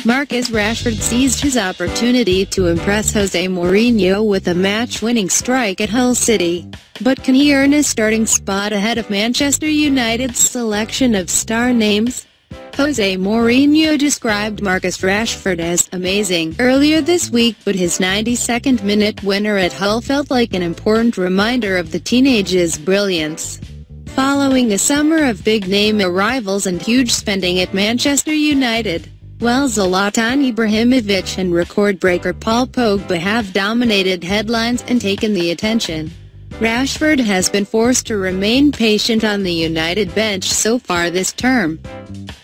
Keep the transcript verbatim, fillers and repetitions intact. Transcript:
Marcus Rashford seized his opportunity to impress Jose Mourinho with a match-winning strike at Hull City. But can he earn a starting spot ahead of Manchester United's selection of star names? Jose Mourinho described Marcus Rashford as "amazing" earlier this week, but his ninety-second minute winner at Hull felt like an important reminder of the teenage's brilliance. Following a summer of big-name arrivals and huge spending at Manchester United, while Zlatan Ibrahimovic and record-breaker Paul Pogba have dominated headlines and taken the attention, Rashford has been forced to remain patient on the United bench so far this term.